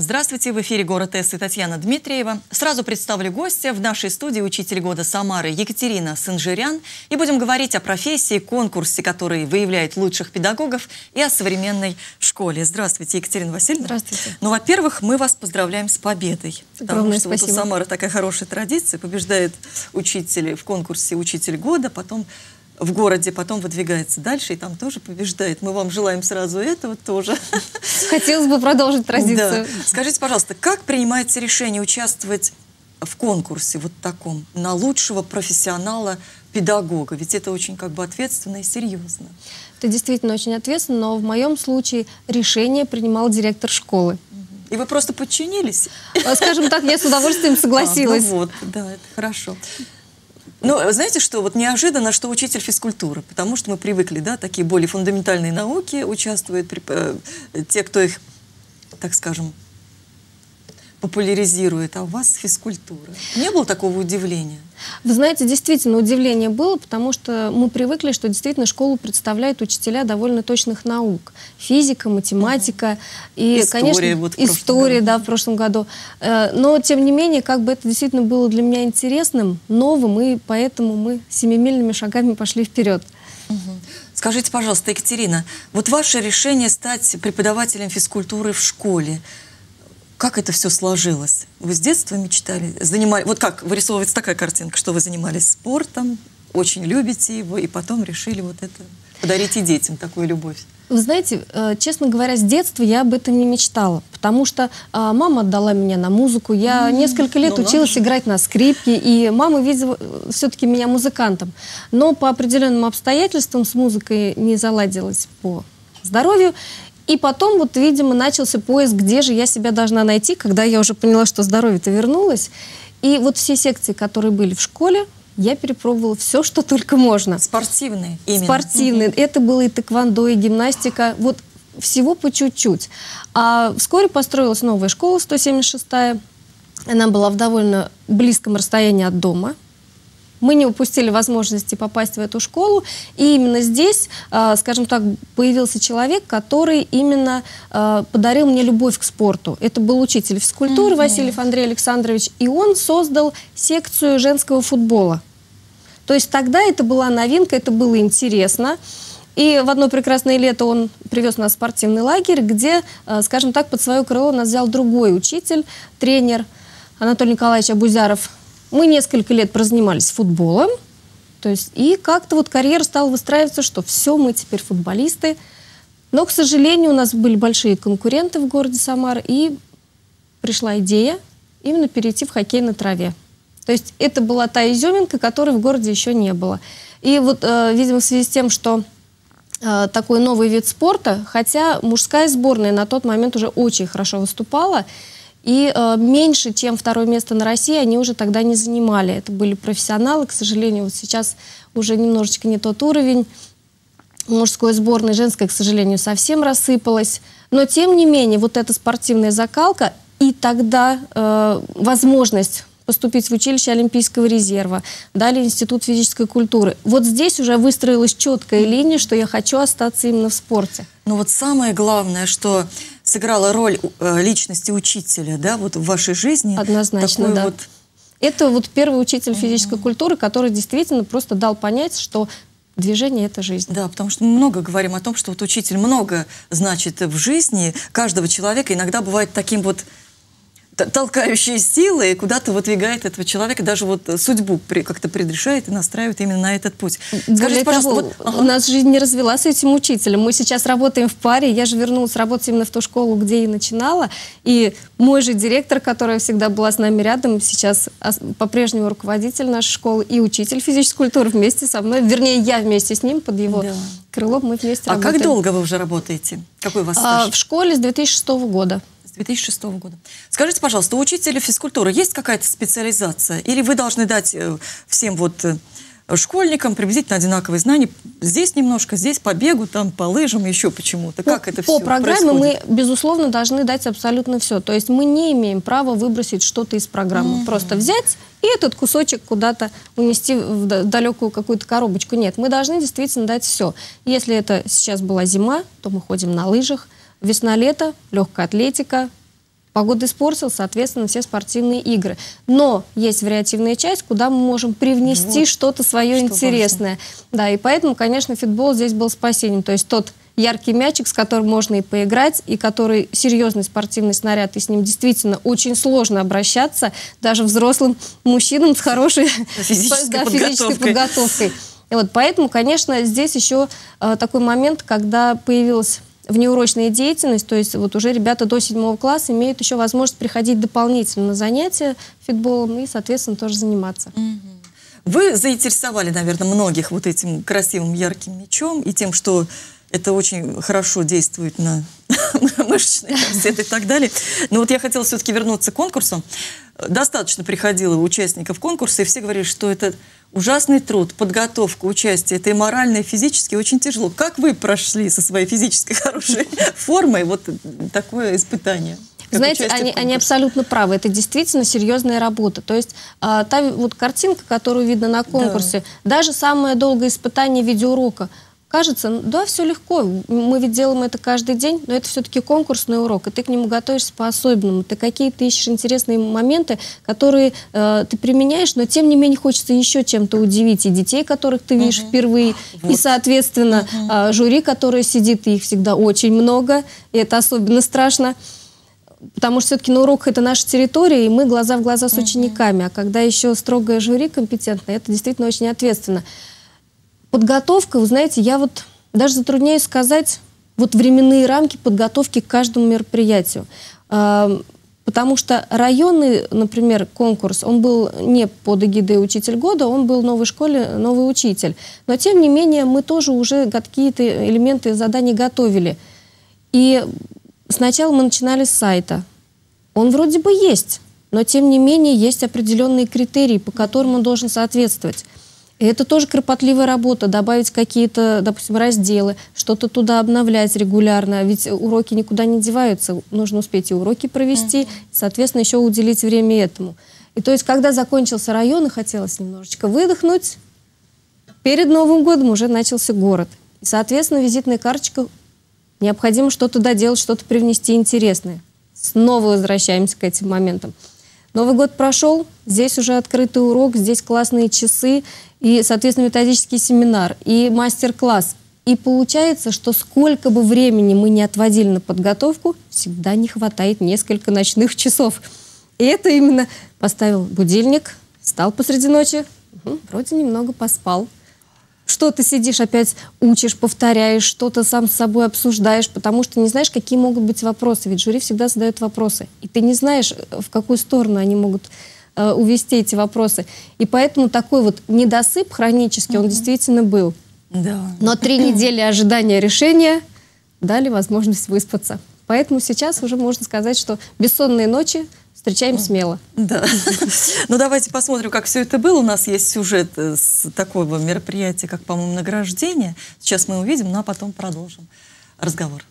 Здравствуйте, в эфире «Город С» и Татьяна Дмитриева. Сразу представлю гостя. В нашей студии учитель года Самары Екатерина Санжирян. И будем говорить о профессии, конкурсе, который выявляет лучших педагогов, и о современной школе. Здравствуйте, Екатерина Васильевна. Здравствуйте. Ну, во-первых, мы вас поздравляем с победой. Потому что вот у Самары такая хорошая традиция. Побеждает учитель в конкурсе «Учитель года», потом в городе, потом выдвигается дальше и там тоже побеждает. Мы вам желаем сразу этого тоже. Хотелось бы продолжить традицию. Да. Скажите, пожалуйста, как принимается решение участвовать в конкурсе вот таком на лучшего профессионала-педагога? Ведь это очень ответственно и серьезно. Это действительно очень ответственно, но в моем случае решение принимал директор школы. И вы просто подчинились? Скажем так, я с удовольствием согласилась. Ну вот, да, это хорошо. Ну, знаете что, вот неожиданно, что учитель физкультуры, потому что мы привыкли, да, такие более фундаментальные науки участвуют, те, кто их, так скажем, популяризирует, а у вас физкультура. Не было такого удивления? Вы знаете, действительно удивление было, потому что мы привыкли, что действительно школу представляют учителя довольно точных наук. Физика, математика и, история, конечно, вот история, да, в прошлом году. Но, тем не менее, это действительно было для меня интересным, новым, и поэтому мы семимильными шагами пошли вперед. Скажите, пожалуйста, Екатерина, вот ваше решение стать преподавателем физкультуры в школе, как это все сложилось? Вы с детства мечтали? Вот как вырисовывается такая картинка, что вы занимались спортом, очень любите его, и потом решили вот это подарить и детям, такую любовь? Вы знаете, честно говоря, с детства я об этом не мечтала, потому что мама отдала меня на музыку. Я несколько лет училась играть на скрипке, и мама видела все-таки меня музыкантом. Но по определенным обстоятельствам с музыкой не заладилось по здоровью. И потом, вот, видимо, начался поиск, где же я себя должна найти, когда я уже поняла, что здоровье-то вернулось. И вот все секции, которые были в школе, я перепробовала все, что только можно. Спортивные именно? Спортивные. Это было и тэквондо, и гимнастика. Вот всего по чуть-чуть. А вскоре построилась новая школа, 176-я. Она была в довольно близком расстоянии от дома. Мы не упустили возможности попасть в эту школу. И именно здесь, скажем так, появился человек, который именно подарил мне любовь к спорту. Это был учитель физкультуры Васильев Андрей Александрович. И он создал секцию женского футбола. То есть тогда это была новинка, это было интересно. И в одно прекрасное лето он привез нас в спортивный лагерь, где, скажем так, под свое крыло нас взял другой учитель, тренер Анатолий Николаевич Абузяров. Мы несколько лет прозанимались футболом, и как-то вот карьера стала выстраиваться, что все, мы теперь футболисты. Но, к сожалению, у нас были большие конкуренты в городе Самара, и пришла идея именно перейти в хоккей на траве. То есть это была та изюминка, которой в городе еще не было. И вот, видимо, в связи с тем, что такой новый вид спорта, хотя мужская сборная на тот момент уже очень хорошо выступала, и меньше, чем второе место на России, они уже тогда не занимали. Это были профессионалы. К сожалению, вот сейчас уже немножечко не тот уровень. Мужской сборной, женская, к сожалению, совсем рассыпалась. Но, тем не менее, вот эта спортивная закалка и тогда возможность поступить в училище Олимпийского резерва, далее Институт физической культуры. Вот здесь уже выстроилась четкая линия, что я хочу остаться именно в спорте. Но вот самое главное, что сыграла роль личности учителя, да, вот в вашей жизни. Однозначно, да. Вот... Это вот первый учитель физической культуры, который действительно просто дал понять, что движение – это жизнь. Да, потому что мы много говорим о том, что вот учитель много значит в жизни каждого человека. Иногда бывает таким вот толкающие силы, и куда-то выдвигает этого человека, даже вот судьбу как-то предрешает и настраивает именно на этот путь. Скажите, пожалуйста, у нас жизнь не развелась с этим учителем. Мы сейчас работаем в паре. Я же вернулась работать именно в ту школу, где и начинала. И мой же директор, которая всегда была с нами рядом, сейчас по-прежнему руководитель нашей школы и учитель физической культуры вместе со мной. Вернее, я вместе с ним, под его крылом, мы вместе работаем. А как долго вы уже работаете? Какой у вас стаж? В школе с 2006 года. 2006 года. Скажите, пожалуйста, у учителя физкультуры есть какая-то специализация? Или вы должны дать всем вот школьникам приблизительно одинаковые знания? Здесь немножко, здесь по бегу, там по лыжам, еще почему-то. Как это все происходит? По программе мы, безусловно, должны дать абсолютно все. То есть мы не имеем права выбросить что-то из программы. Просто взять и этот кусочек куда-то унести в далекую какую-то коробочку. Нет, мы должны действительно дать все. Если это сейчас была зима, то мы ходим на лыжах. Весна-лето, легкая атлетика, Погода испортилась, соответственно, все спортивные игры. Но есть вариативная часть, куда мы можем привнести Вот, что-то свое что интересное. Да, и поэтому, конечно, футбол здесь был спасением. То есть тот яркий мячик, с которым можно и поиграть, и который серьезный спортивный снаряд, и с ним действительно очень сложно обращаться, даже взрослым мужчинам с хорошей физической подготовкой. И вот поэтому, конечно, здесь еще такой момент, когда появилась внеурочная деятельность, то есть вот уже ребята до 7 класса имеют еще возможность приходить дополнительно на занятия футболом и, соответственно, тоже заниматься. Вы заинтересовали, наверное, многих вот этим красивым ярким мячом и тем, что это очень хорошо действует на мышечный корсет и так далее. Но вот я хотела все-таки вернуться к конкурсу. Достаточно приходило участников конкурса, и все говорили, что это ужасный труд, подготовка, участие. Это и морально, и физически очень тяжело. Как вы прошли со своей физической хорошей формой вот такое испытание? Знаете, они абсолютно правы. Это действительно серьезная работа. То есть та вот картинка, которую видно на конкурсе, даже самое долгое испытание видеоурока, кажется, да, все легко, мы ведь делаем это каждый день, но это все-таки конкурсный урок, и ты к нему готовишься по-особенному. Ты какие-то ищешь интересные моменты, которые ты применяешь, но тем не менее хочется еще чем-то удивить и детей, которых ты видишь впервые, и, соответственно, жюри, которое сидит, и их всегда очень много, и это особенно страшно. Потому что все-таки на уроках это наша территория, и мы глаза в глаза с учениками. А когда еще строгое жюри компетентное, это действительно очень ответственно. Подготовка, вы знаете, я вот даже затрудняюсь сказать вот временные рамки подготовки к каждому мероприятию. Потому что районный, например, конкурс, он был не под эгидой «Учитель года», он был в новой школе «Новый учитель». Но, тем не менее, мы тоже уже какие-то элементы заданий готовили. И сначала мы начинали с сайта. Он вроде бы есть, но, тем не менее, есть определенные критерии, по которым он должен соответствовать. И это тоже кропотливая работа, добавить какие-то, допустим, разделы, что-то туда обновлять регулярно, ведь уроки никуда не деваются, нужно успеть и уроки провести, соответственно, еще уделить время этому. И то есть, когда закончился район, и хотелось немножечко выдохнуть, перед Новым годом уже начался город. И, соответственно, визитная карточка, необходимо что-то доделать, что-то привнести интересное. Снова возвращаемся к этим моментам. Новый год прошел, здесь уже открытый урок, здесь классные часы, и, соответственно, методический семинар, и мастер-класс. И получается, что сколько бы времени мы не отводили на подготовку, всегда не хватает несколько ночных часов. И это именно поставил будильник, встал посреди ночи, вроде немного поспал. Что-то сидишь, опять учишь, повторяешь, что-то сам с собой обсуждаешь, потому что не знаешь, какие могут быть вопросы. Ведь жюри всегда задает вопросы. И ты не знаешь, в какую сторону они могут увести эти вопросы. И поэтому такой вот недосып хронический, он действительно был. Да. Но 3 недели ожидания решения дали возможность выспаться. Поэтому сейчас уже можно сказать, что бессонные ночи встречаем смело. Да. Ну, давайте посмотрим, как все это было. У нас есть сюжет с такого мероприятия, как, по-моему, награждение. Сейчас мы увидим, ну а потом продолжим разговор.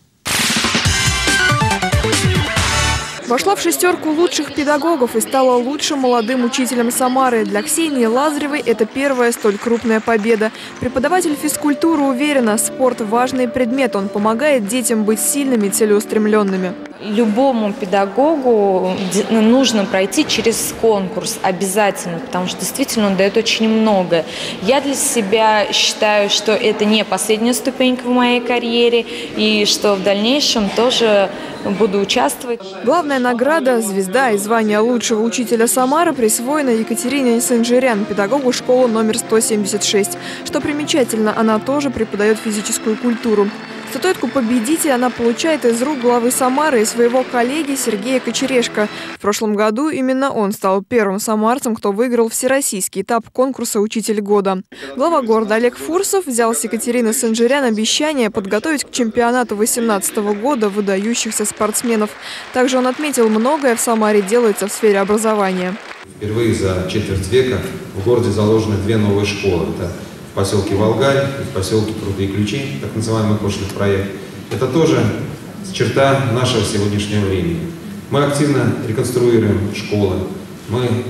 Вошла в 6 лучших педагогов и стала лучшим молодым учителем Самары. Для Ксении Лазаревой это первая столь крупная победа. Преподаватель физкультуры уверена, спорт – важный предмет. Он помогает детям быть сильными, целеустремленными. Любому педагогу нужно пройти через конкурс обязательно, потому что действительно он дает очень многое. Я для себя считаю, что это не последняя ступенька в моей карьере, и что в дальнейшем тоже буду участвовать. Главная награда – звезда и звание лучшего учителя Самары присвоена Екатерине Сенжирян, педагогу школы номер 176. Что примечательно, она тоже преподает физическую культуру. Статуэтку победителя она получает из рук главы Самары и своего коллеги Сергея Кочерешко. В прошлом году именно он стал первым самарцем, кто выиграл всероссийский этап конкурса «Учитель года». Глава города Олег Фурсов взял с Екатерины Сенжирян обещание подготовить к чемпионату 2018 года выдающихся спортсменов. Также он отметил, многое в Самаре делается в сфере образования. Впервые за четверть века в городе заложены 2 новые школы. Это в поселке Волгарь и в поселке Крутые Ключи, так называемый пошлый проект. Это тоже черта нашего сегодняшнего времени. Мы активно реконструируем школы, мы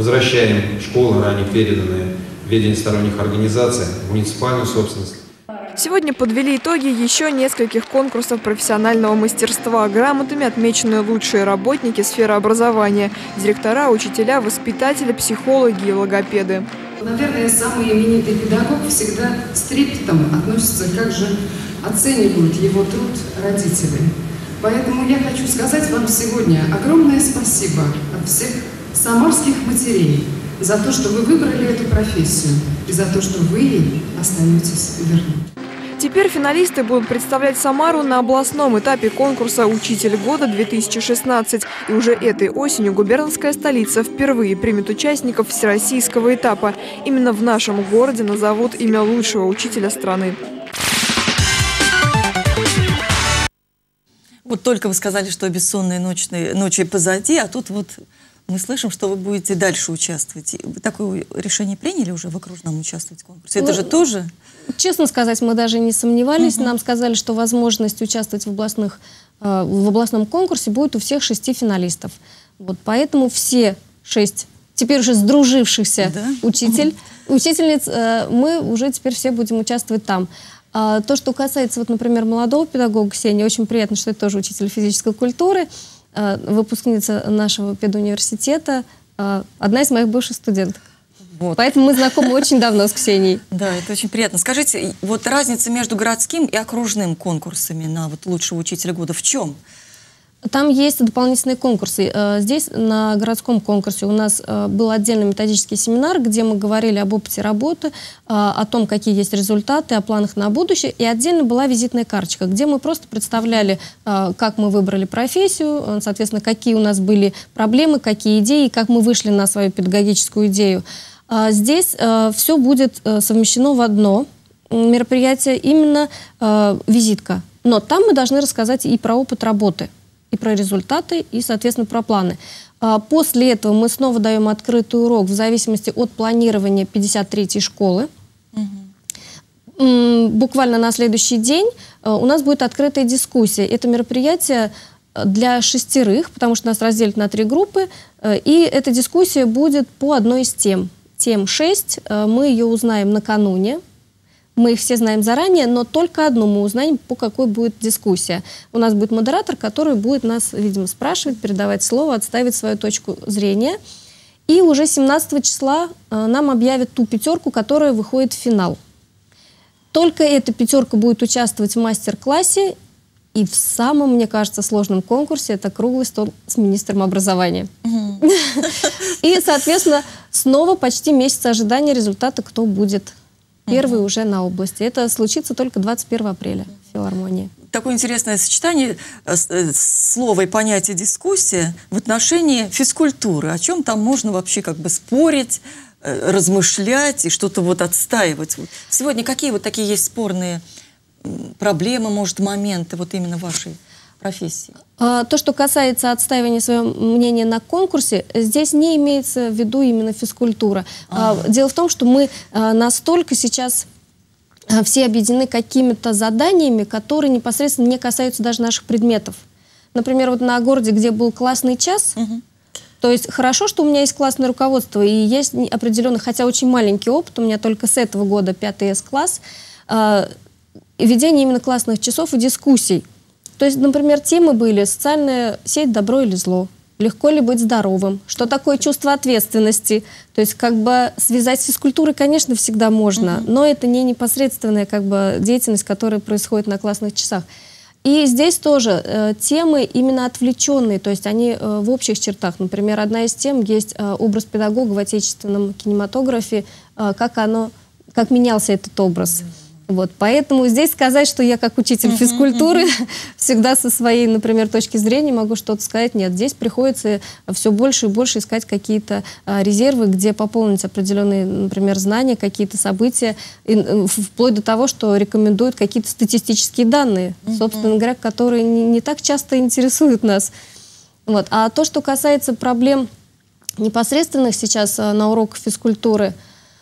возвращаем школы, ранее переданные в ведение сторонних организаций, в муниципальную собственность. Сегодня подвели итоги еще нескольких конкурсов профессионального мастерства. Грамотами отмечены лучшие работники сферы образования, директора, учителя, воспитатели, психологи и логопеды. Наверное, самый именитый педагог всегда с трепетом относится, как же оценивают его труд родители. Поэтому я хочу сказать вам сегодня огромное спасибо от всех самарских матерей за то, что вы выбрали эту профессию и за то, что вы ей остаетесь верны. Теперь финалисты будут представлять Самару на областном этапе конкурса «Учитель года-2016». И уже этой осенью губернская столица впервые примет участников всероссийского этапа. Именно в нашем городе назовут имя лучшего учителя страны. Вот только вы сказали, что бессонные ночи позади, а тут вот мы слышим, что вы будете дальше участвовать. Вы такое решение приняли уже в окружном участвовать в конкурсе? Это же тоже... Честно сказать, мы даже не сомневались. Нам сказали, что возможность участвовать в областном конкурсе будет у всех 6 финалистов. Вот, поэтому все 6, теперь уже сдружившихся учительниц, мы уже теперь все будем участвовать там. То, что касается, вот, например, молодого педагога Ксении, очень приятно, что это тоже учитель физической культуры, выпускница нашего педуниверситета, одна из моих бывших студенток. Вот. Поэтому мы знакомы очень давно с Ксенией. Да, это очень приятно. Скажите, вот разница между городским и окружным конкурсами на вот лучшего учителя года в чем? Там есть дополнительные конкурсы. Здесь на городском конкурсе у нас был отдельный методический семинар, где мы говорили об опыте работы, о том, какие есть результаты, о планах на будущее. И отдельно была визитная карточка, где мы просто представляли, как мы выбрали профессию, соответственно, какие у нас были проблемы, какие идеи, как мы вышли на свою педагогическую идею. Здесь все будет совмещено в одно мероприятие, именно визитка. Но там мы должны рассказать и про опыт работы, и про результаты, и, соответственно, про планы. После этого мы снова даем открытый урок в зависимости от планирования 53-й школы. Буквально на следующий день у нас будет открытая дискуссия. Это мероприятие для 6, потому что нас разделят на 3 группы, и эта дискуссия будет по одной из тем. Тем 6, мы ее узнаем накануне. Мы их все знаем заранее, но только одну мы узнаем, по какой будет дискуссия. У нас будет модератор, который будет нас, видимо, спрашивать, передавать слово, отстаивать свою точку зрения. И уже 17 числа нам объявят ту 5, которая выходит в финал. Только эта 5 будет участвовать в мастер-классе и в самом, мне кажется, сложном конкурсе. Это круглый стол с министром образования. И, соответственно, снова почти месяц ожидания результата, кто будет первый уже на области. Это случится только 21 апреля в филармонии. Такое интересное сочетание слова и понятия «дискуссия» в отношении физкультуры. О чем там можно вообще как бы спорить, размышлять и что-то вот отстаивать. Сегодня какие вот такие есть спорные проблемы, может, моменты вот именно вашей профессии? То, что касается отстаивания своего мнения на конкурсе, здесь не имеется в виду именно физкультура. Дело в том, что мы настолько сейчас все объединены какими-то заданиями, которые непосредственно не касаются даже наших предметов. Например, вот на городе, где был классный час, то есть хорошо, что у меня есть классное руководство, и есть определенный, хотя очень маленький опыт, у меня только с этого года 5 С-класс, ведение именно классных часов и дискуссий. То есть, например, темы были «Социальная сеть, добро или зло», «Легко ли быть здоровым», «Что такое чувство ответственности». То есть, как бы связать с физкультурой, конечно, всегда можно, но это не непосредственная как бы деятельность, которая происходит на классных часах. И здесь тоже темы именно отвлеченные, то есть они в общих чертах. Например, одна из тем есть образ педагога в отечественном кинематографе, как менялся этот образ. Вот, поэтому здесь сказать, что я как учитель физкультуры всегда со своей, например, точки зрения могу что-то сказать, нет. Здесь приходится все больше и больше искать какие-то резервы, где пополнить определенные, например, знания, какие-то события, вплоть до того, что рекомендуют какие-то статистические данные, собственно говоря, которые не так часто интересуют нас. Вот. А то, что касается проблем непосредственных сейчас на уроках физкультуры,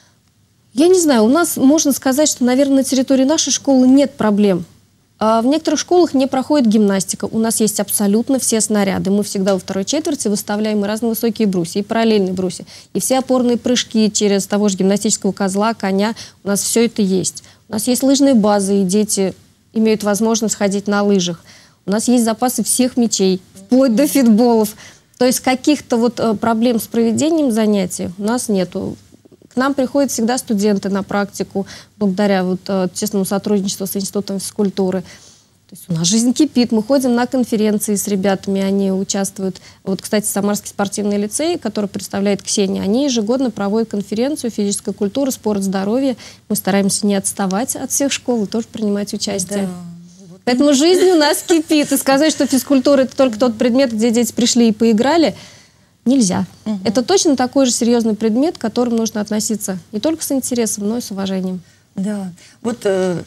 я не знаю, у нас можно сказать, что, наверное, на территории нашей школы нет проблем. В некоторых школах не проходит гимнастика. У нас есть абсолютно все снаряды. Мы всегда во второй четверти выставляем и разновысокие брусья, и параллельные брусья, и все опорные прыжки через того же гимнастического козла, коня. У нас все это есть. У нас есть лыжные базы, и дети имеют возможность ходить на лыжах. У нас есть запасы всех мячей, вплоть до фитболов. То есть каких-то вот проблем с проведением занятий у нас нету. К нам приходят всегда студенты на практику, благодаря вот тесному сотрудничеству с Институтом физкультуры. То есть у нас жизнь кипит, мы ходим на конференции с ребятами, они участвуют. Вот, кстати, Самарский спортивный лицей, который представляет Ксения, они ежегодно проводят конференцию «Физическая культура, спорт, здоровье». Мы стараемся не отставать от всех школ и тоже принимать участие. Да. Поэтому жизнь у нас кипит. И сказать, что физкультура – это только тот предмет, где дети пришли и поиграли, нельзя. Это точно такой же серьезный предмет, к которому нужно относиться не только с интересом, но и с уважением. Да. Вот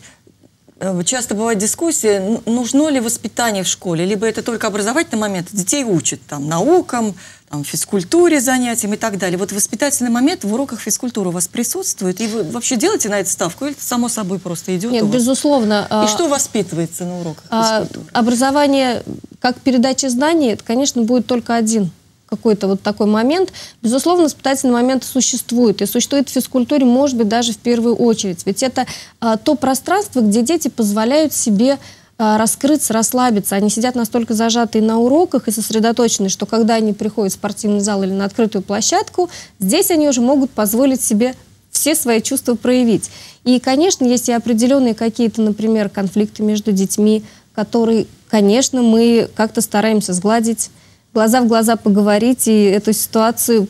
часто бывает дискуссия, нужно ли воспитание в школе, либо это только образовательный момент, детей учат там, наукам, там, физкультуре, занятиям и так далее. Вот воспитательный момент в уроках физкультуры у вас присутствует? И вы вообще делаете на это ставку? Или это само собой просто идет? Нет, безусловно. И что воспитывается на уроках физкультуры? Образование как передача знаний, это, конечно, будет только один какой-то вот такой момент. Безусловно, воспитательный момент существует. И существует в физкультуре, может быть, даже в первую очередь. Ведь это то пространство, где дети позволяют себе раскрыться, расслабиться. Они сидят настолько зажатые на уроках и сосредоточены, что когда они приходят в спортивный зал или на открытую площадку, здесь они уже могут позволить себе все свои чувства проявить. И, конечно, есть и определенные какие-то, например, конфликты между детьми, которые, конечно, мы как-то стараемся сгладить, глаза в глаза поговорить и эту ситуацию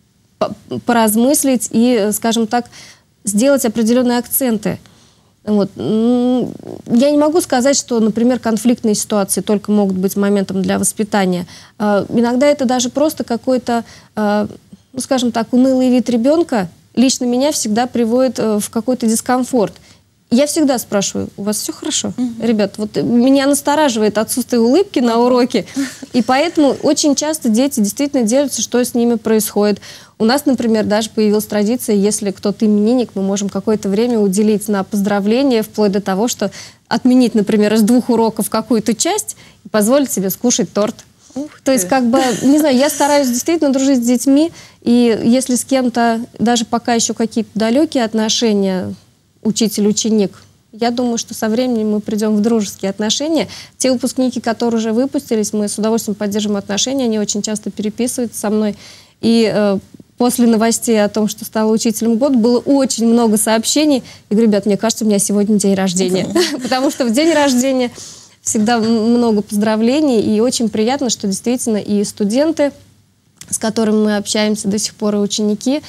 поразмыслить и, скажем так, сделать определенные акценты. Вот. Я не могу сказать, что, например, конфликтные ситуации только могут быть моментом для воспитания. Иногда это даже просто какой-то, ну, скажем так, унылый вид ребенка лично меня всегда приводит в какой-то дискомфорт. Я всегда спрашиваю: у вас все хорошо? Ребят, вот меня настораживает отсутствие улыбки на уроке, и поэтому очень часто дети действительно делятся, что с ними происходит. У нас, например, даже появилась традиция, если кто-то именинник, мы можем какое-то время уделить на поздравления, вплоть до того, что отменить, например, из 2 уроков какую-то часть и позволить себе скушать торт. То есть, как бы, не знаю, я стараюсь действительно дружить с детьми, и если с кем-то, даже пока еще какие-то далекие отношения, учитель-ученик, я думаю, что со временем мы придем в дружеские отношения. Те выпускники, которые уже выпустились, мы с удовольствием поддерживаем отношения, они очень часто переписываются со мной. И после новостей о том, что стала учителем года, было очень много сообщений. Я говорю: ребят, мне кажется, у меня сегодня день рождения. Потому что в день рождения всегда много поздравлений, и очень приятно, что действительно и студенты, с которыми мы общаемся до сих пор, и ученики,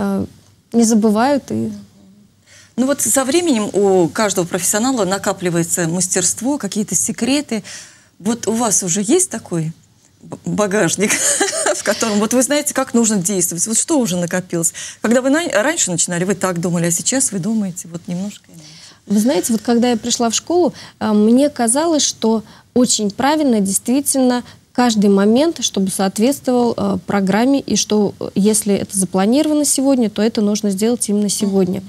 не забывают. Ну вот со временем у каждого профессионала накапливается мастерство, какие-то секреты. Вот у вас уже есть такой багажник, в котором вот вы знаете, как нужно действовать? Вот что уже накопилось? Когда вы раньше начинали, вы так думали, а сейчас вы думаете вот немножко иначе. Вы знаете, вот когда я пришла в школу, мне казалось, что очень правильно действительно каждый момент, чтобы соответствовал программе, и что если это запланировано сегодня, то это нужно сделать именно сегодня.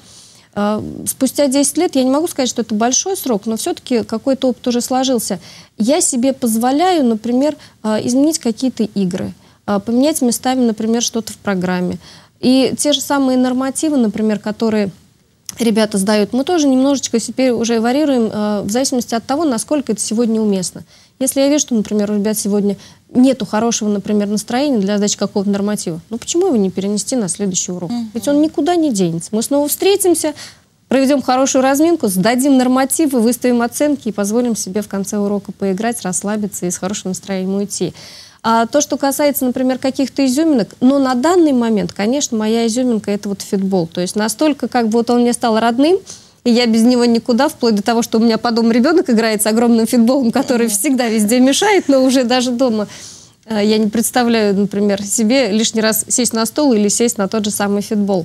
Спустя 10 лет, я не могу сказать, что это большой срок, но все-таки какой-то опыт уже сложился. Я себе позволяю, например, изменить какие-то игры, поменять местами, например, что-то в программе. И те же самые нормативы, например, которые ребята сдают, мы тоже немножечко теперь уже варьируем в зависимости от того, насколько это сегодня уместно. Если я вижу, что, например, у ребят сегодня нету хорошего, например, настроения для сдачи какого-то норматива, ну почему его не перенести на следующий урок? Ведь он никуда не денется. Мы снова встретимся, проведем хорошую разминку, сдадим нормативы, выставим оценки и позволим себе в конце урока поиграть, расслабиться и с хорошим настроением уйти. А то, что касается, например, каких-то изюминок, но на данный момент, конечно, моя изюминка – это вот фитбол. То есть настолько, как бы вот он мне стал родным, и я без него никуда, вплоть до того, что у меня по дому ребенок играет с огромным фитболом, который всегда везде мешает, но уже даже дома я не представляю, например, себе лишний раз сесть на стол или сесть на тот же самый фитбол.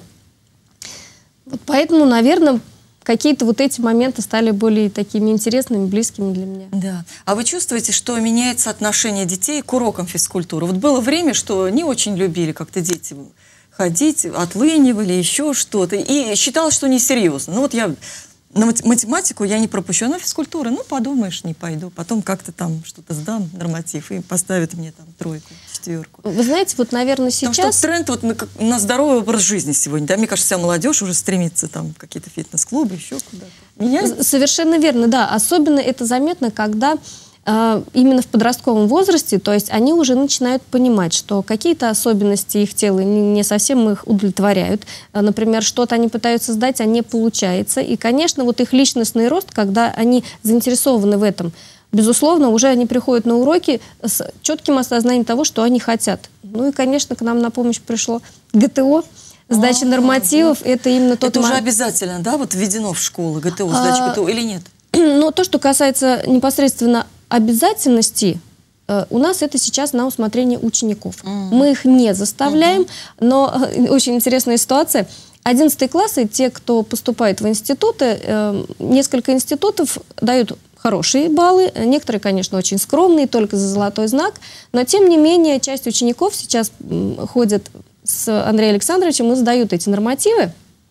Вот поэтому, наверное, какие-то вот эти моменты стали более такими интересными, близкими для меня. Да. А вы чувствуете, что меняется отношение детей к урокам физкультуры? Вот было время, что не очень любили как-то дети ходить, отлынивали, еще что-то. И считалось, что несерьезно. Ну вот я на математику я не пропущу, на физкультуру, ну, подумаешь, не пойду. Потом как-то там что-то сдам, норматив, и поставят мне там 3, 4. Вы знаете, вот, наверное, сейчас... Потому что тренд вот на здоровый образ жизни сегодня, да, мне кажется, вся молодежь уже стремится там в какие-то фитнес-клубы, еще куда-то. Меняется? Совершенно верно, да. Особенно это заметно, когда именно в подростковом возрасте, то есть они уже начинают понимать, что какие-то особенности их тела не совсем их удовлетворяют. Например, что-то они пытаются сдать, а не получается. И, конечно, вот их личностный рост, когда они заинтересованы в этом, безусловно, уже они приходят на уроки с четким осознанием того, что они хотят. Ну и, конечно, к нам на помощь пришло ГТО. Сдача нормативов, это именно тот... Это уже обязательно, да, вот введено в школы ГТО, сдача ГТО или нет? Но то, что касается непосредственно обязательности, у нас это сейчас на усмотрение учеников. Мы их не заставляем, но очень интересная ситуация. 11 классы, те, кто поступает в институты, несколько институтов дают хорошие баллы, некоторые, конечно, очень скромные, только за золотой знак, но тем не менее часть учеников сейчас ходят с Андреем Александровичем и сдают эти нормативы.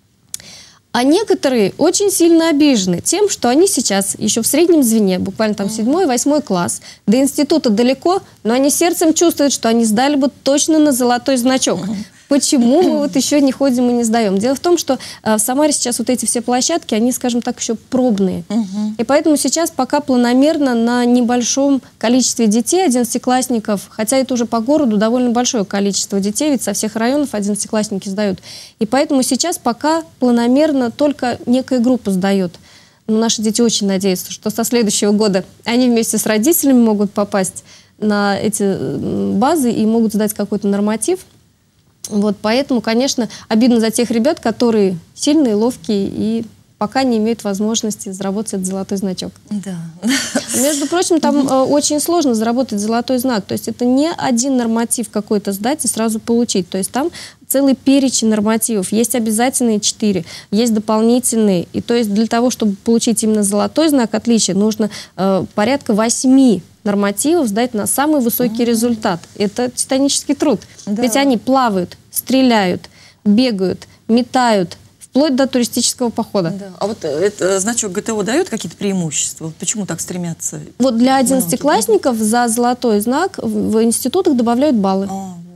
А некоторые очень сильно обижены тем, что они сейчас еще в среднем звене, буквально там 7-8 класс, до института далеко, но они сердцем чувствуют, что они сдали бы точно на золотой значок. Почему мы вот еще не ходим и не сдаем? Дело в том, что в Самаре сейчас вот эти все площадки, они, скажем так, еще пробные. И поэтому сейчас пока планомерно на небольшом количестве детей, 11-классников, хотя это уже по городу довольно большое количество детей, ведь со всех районов 11-классники сдают. И поэтому сейчас пока планомерно только некая группа сдает. Но наши дети очень надеются, что со следующего года они вместе с родителями могут попасть на эти базы и могут сдать какой-то норматив. Вот, поэтому, конечно, обидно за тех ребят, которые сильные, ловкие и пока не имеют возможности заработать этот золотой значок. Да. Между прочим, там очень сложно заработать золотой знак. То есть это не один норматив какой-то сдать и сразу получить. То есть там целый перечень нормативов. Есть обязательные 4, есть дополнительные. И то есть для того, чтобы получить именно золотой знак отличия, нужно порядка 8 нормативов сдать на самый высокий результат. Это титанический труд. Да. Ведь они плавают, стреляют, бегают, метают, вплоть до туристического похода. Да. А вот это, значок ГТО дает какие-то преимущества? Почему так стремятся? Вот для 11-классников за золотой знак в институтах добавляют баллы.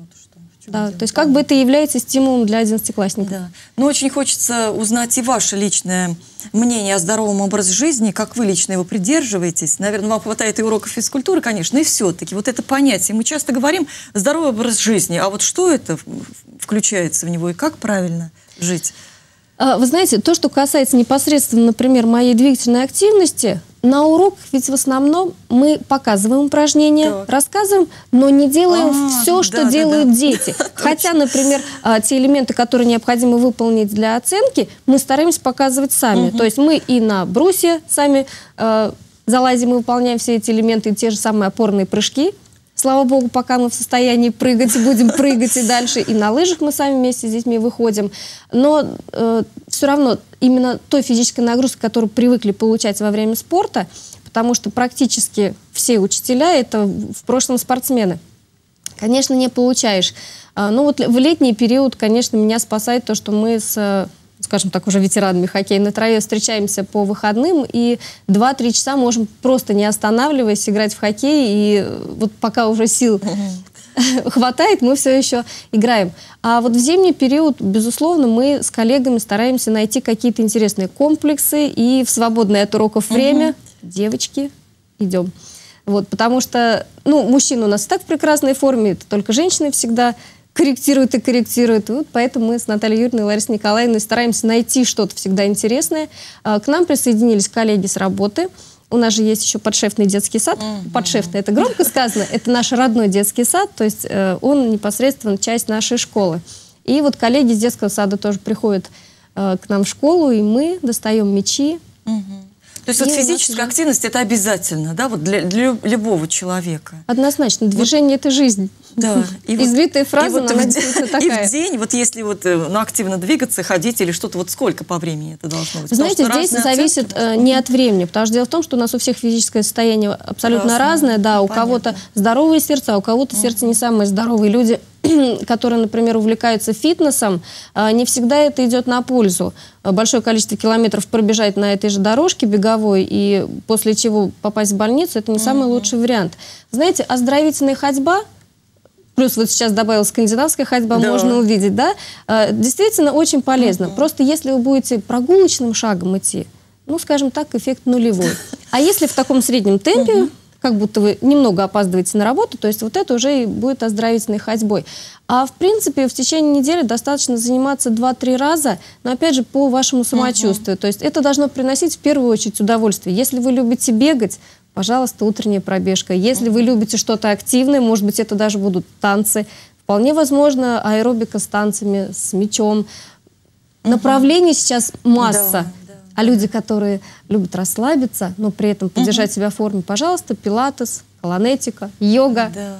Да, то есть как бы это является стимулом для 11-классников. Да. Но очень хочется узнать и ваше личное мнение о здоровом образе жизни, как вы лично его придерживаетесь. Наверное, вам хватает и уроков физкультуры, конечно, и все-таки вот это понятие. Мы часто говорим здоровый образ жизни, а вот что это включается в него и как правильно жить? Вы знаете, то, что касается непосредственно, например, моей двигательной активности, на уроках ведь в основном мы показываем упражнения, рассказываем, но не делаем все, что делают дети. Хотя, например, те элементы, которые необходимо выполнить для оценки, мы стараемся показывать сами. То есть мы и на брусья сами залазим и выполняем все эти элементы, те же самые опорные прыжки. Слава богу, пока мы в состоянии прыгать, будем прыгать и дальше. И на лыжах мы сами вместе с детьми выходим. Но все равно именно той физической нагрузки, которую привыкли получать во время спорта, потому что практически все учителя – это в прошлом спортсмены. Конечно, не получаешь. Но вот в летний период, конечно, меня спасает то, что мы с, скажем так, уже ветеранами хоккейной траве встречаемся по выходным и 2-3 часа можем просто не останавливаясь играть в хоккей. И вот пока уже сил хватает, мы все еще играем. А вот в зимний период, безусловно, мы с коллегами стараемся найти какие-то интересные комплексы и в свободное от уроков время, девочки, идем. Вот, потому что, ну, мужчины у нас и так в прекрасной форме, это только женщины всегда корректируют и корректируют. И вот поэтому мы с Натальей Юрьевной и Ларисой Николаевной стараемся найти что-то всегда интересное. К нам присоединились коллеги с работы. У нас же есть еще подшефный детский сад. Подшефный, это громко сказано, это наш родной детский сад, то есть он непосредственно часть нашей школы. И вот коллеги из детского сада тоже приходят к нам в школу, и мы достаем мячи. То есть вот физическая активность – это обязательно, да, вот для любого человека? Однозначно. Движение – это жизнь. Да. Избитая фраза, но она действительно такая. И в день, вот если вот, активно двигаться, ходить или что-то, вот сколько по времени это должно быть? Знаете, здесь зависит не от времени, потому что дело в том, что у нас у всех физическое состояние абсолютно разное. Да, у кого-то здоровые сердца, а у кого-то сердце не самые здоровые. Люди которые, например, увлекаются фитнесом, не всегда это идет на пользу. Большое количество километров пробежать на этой же дорожке беговой и после чего попасть в больницу – это не самый лучший вариант. Знаете, оздоровительная ходьба, плюс вот сейчас добавилась скандинавская ходьба, можно увидеть, да, действительно очень полезно. Просто если вы будете прогулочным шагом идти, ну, скажем так, эффект нулевой. А если в таком среднем темпе, как будто вы немного опаздываете на работу, то есть вот это уже и будет оздоровительной ходьбой. А в принципе в течение недели достаточно заниматься 2-3 раза, но опять же по вашему самочувствию. То есть это должно приносить в первую очередь удовольствие. Если вы любите бегать, пожалуйста, утренняя пробежка. Если вы любите что-то активное, может быть, это даже будут танцы. Вполне возможно, аэробика с танцами, с мячом. Направлений сейчас масса. А люди, которые любят расслабиться, но при этом поддержать себя в форме, пожалуйста, пилатес, колонетика, йога. Да.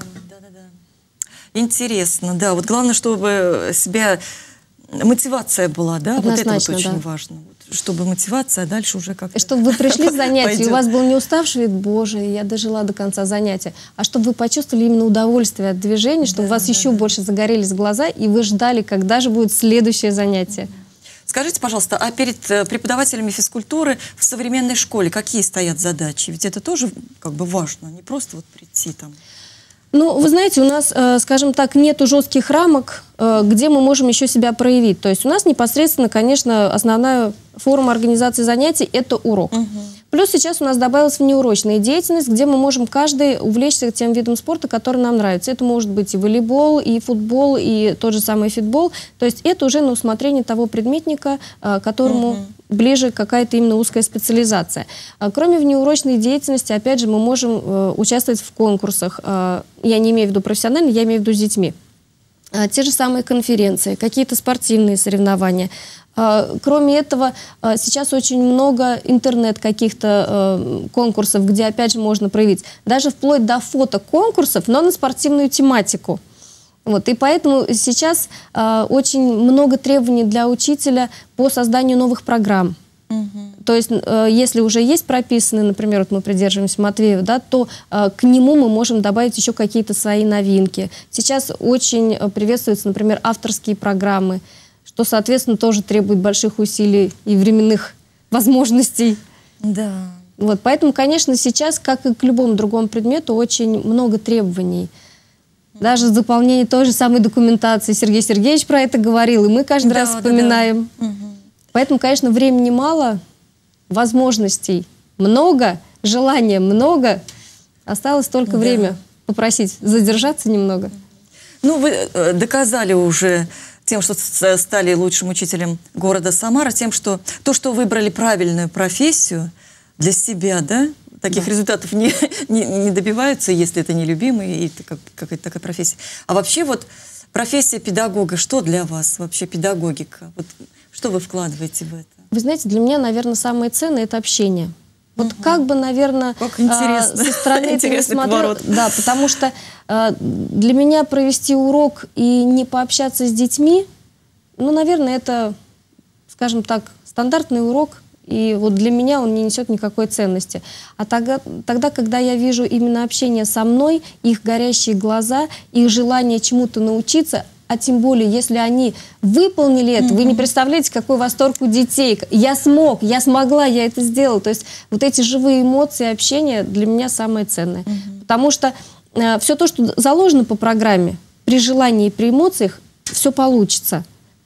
Интересно, да. Вот главное, чтобы себя мотивация была, да? Однозначно, вот это вот очень важно. Чтобы мотивация, а дальше уже как-то... Чтобы вы пришли с занятий, у вас был не уставший вид, боже, я дожила до конца занятия, а чтобы вы почувствовали именно удовольствие от движения, чтобы у вас еще больше загорелись глаза, и вы ждали, когда же будет следующее занятие. Скажите, пожалуйста, а перед преподавателями физкультуры в современной школе какие стоят задачи? Ведь это тоже как бы важно, не просто вот прийти там. Ну, вы знаете, у нас, скажем так, нету жестких рамок, где мы можем еще себя проявить. То есть у нас непосредственно, конечно, основная форма организации занятий – это урок. Плюс сейчас у нас добавилась внеурочная деятельность, где мы можем каждый увлечься тем видом спорта, который нам нравится. Это может быть и волейбол, и футбол, и тот же самый фитбол. То есть это уже на усмотрение того предметника, которому ближе какая-то именно узкая специализация. Кроме внеурочной деятельности, опять же, мы можем участвовать в конкурсах. Я не имею в виду профессионально, я имею в виду с детьми. Те же самые конференции, какие-то спортивные соревнования. Кроме этого, сейчас очень много интернет каких-то конкурсов, где опять же можно проявить. Даже вплоть до фотоконкурсов, но на спортивную тематику. Вот, и поэтому сейчас очень много требований для учителя по созданию новых программ. То есть, если уже есть прописанные, например, вот мы придерживаемся Матвеева, да, то к нему мы можем добавить еще какие-то свои новинки. Сейчас очень приветствуются, например, авторские программы, что, соответственно, тоже требует больших усилий и временных возможностей. Да. Вот, поэтому, конечно, сейчас, как и к любому другому предмету, очень много требований. Даже заполнение той же самой документации. Сергей Сергеевич про это говорил, и мы каждый раз вспоминаем. Поэтому, конечно, времени мало, возможностей много, желания много. Осталось только время попросить задержаться немного. Ну, вы доказали уже тем, что стали лучшим учителем города Самара, тем, что то, что выбрали правильную профессию для себя, да, таких результатов не добиваются, если это нелюбимый и какая-то такая профессия. А вообще вот профессия педагога, что для вас вообще педагогика? Вот, что вы вкладываете в это? Вы знаете, для меня, наверное, самое ценное – это общение. Вот как бы, наверное, со стороны это не смотрел. Да, потому что для меня провести урок и не пообщаться с детьми, ну, наверное, это, скажем так, стандартный урок, и вот для меня он не несет никакой ценности. А тогда, когда я вижу именно общение со мной, их горящие глаза, их желание чему-то научиться, а тем более, если они выполнили это, вы не представляете, какой восторг у детей. Я смог, я смогла, я это сделала. То есть вот эти живые эмоции, общение для меня самое ценное. Потому что все то, что заложено по программе, при желании и при эмоциях, все получится.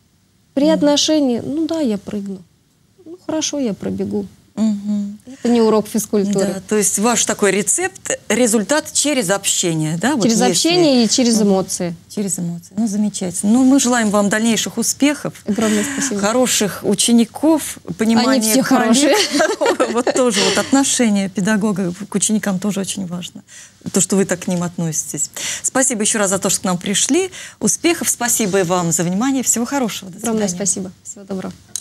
При отношении, ну да, я прыгну. Ну хорошо, я пробегу. Это не урок физкультуры. Да, то есть ваш такой рецепт, результат через общение, да? Через общение и через эмоции. Через эмоции. Ну, замечательно. Ну, мы желаем вам дальнейших успехов. Огромное спасибо. Хороших учеников, понимания. Они все хорошие. Вот тоже вот отношение педагога к ученикам тоже очень важно. То, что вы так к ним относитесь. Спасибо еще раз за то, что к нам пришли. Успехов. Спасибо и вам за внимание. Всего хорошего. До свидания. Огромное спасибо. Всего доброго.